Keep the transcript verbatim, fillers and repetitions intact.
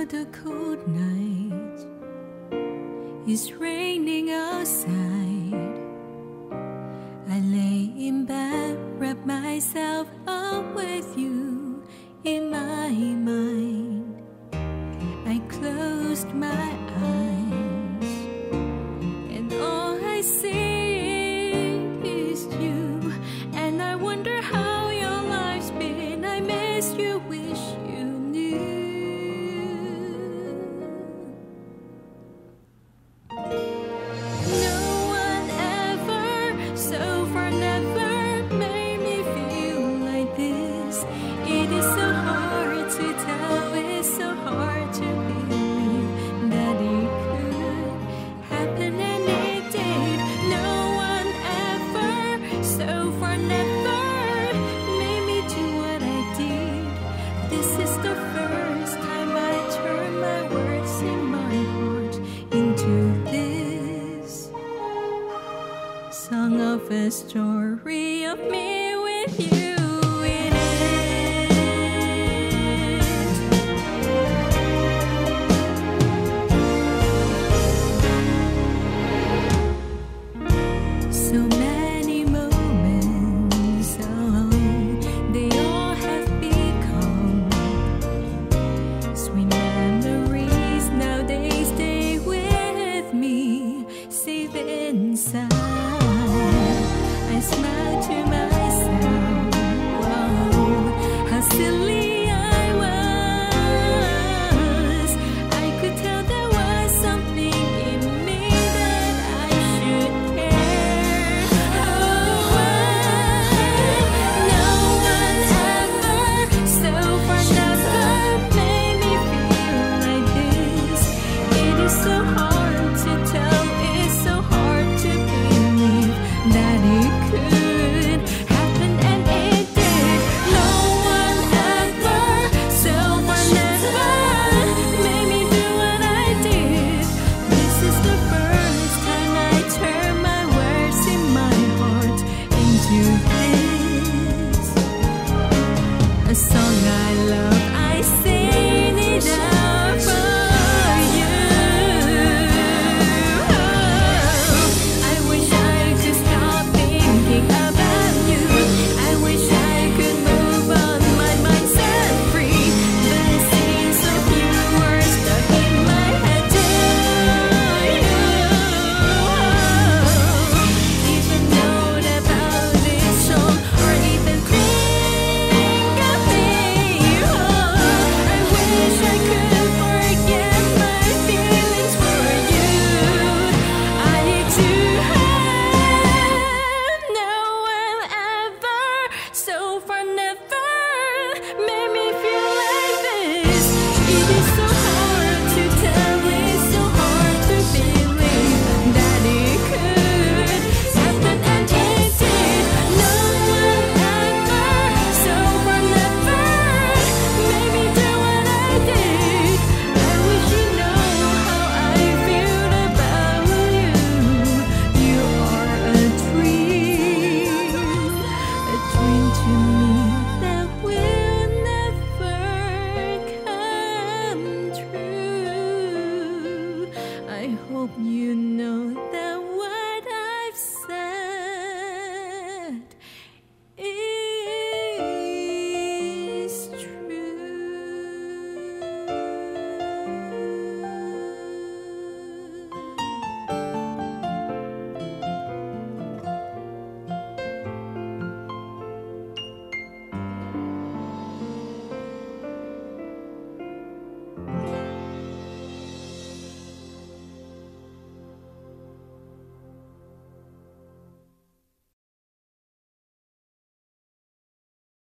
another cold night. It's raining outside. I lay in bed, wrap myself up with you in my mind. I closed my eyes, and all I see is you. And I wonder how your life's been. I miss you, wish you knew. No one ever, so far never, made me feel like this. It is so hard to tell, it's so hard to believe that it could happen, and it did. No one ever, so far never, made me do what I did. This is the first time I turn my words in my heart into this song of a story of me with you in it. So many moments, oh, they all have become sweet memories. Now they stay with me, safe inside. I smile to myself, wow, how silly I was. I could tell there was something in me that I should care. Oh, no one ever, so far never, made me feel like this. It is so hard to tell, it's so hard to believe that it could happen, and it did. No one ever, so far never, made me do what I did. This is the first time I turn my words in my heart into this, a song I love. I sing it out for you. I wish I could stop thinking about you. I wish I could move on, my mind set free. But it seems so few words stuck in my head to you. Even know about this song, or even think of me. Oh, I wish I could forget my feelings for you. I need to have no one ever, so far never, made me feel like this. It is so hard to tell, it's so hard to believe that it could happen, and it did. No one ever, so far never, made me do what I did. I wish you know how I feel about you. You are a dream, a dream to me that will never come true. I hope you know that